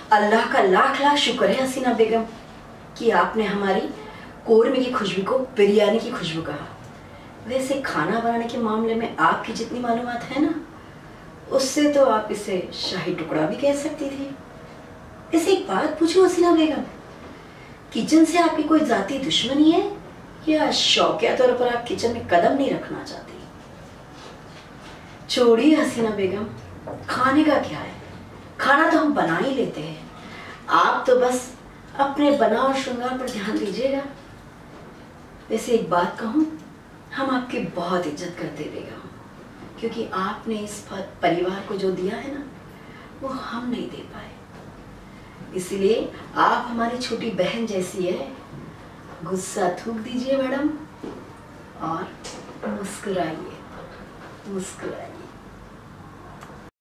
अल्लाह का लाख लाख शुक्र है हसीना बेगम कि आपने हमारी कौरमे की खुशबू को बिरयानी की खुशबू कहा। वैसे खाना बनाने के मामले में आपकी जितनी मालूमात है ना, उससे तो आप इसे शाही टुकड़ा भी कह सकती थी। वैसे एक बात पूछूं हसीना बेगम, किचन से आपकी कोई जाती दुश्मनी है या शौकिया तौर पर आप किचन में कदम नहीं रखना चाहती? छोड़िए हसीना बेगम, खाने का क्या है, खाना तो हम बना ही लेते हैं। आप तो बस अपने बना और श्रृंगार पर ध्यान दीजिएगा। वैसे एक बात कहूँ, हम आपकी बहुत इज्जत करते बेगम, क्योंकि आपने इस परिवार को जो दिया है ना, वो हम नहीं दे पाए। इसलिए आप हमारी छोटी बहन जैसी है। गुस्सा थूक दीजिए मैडम और मुस्कुराइए, मुस्कुराइए।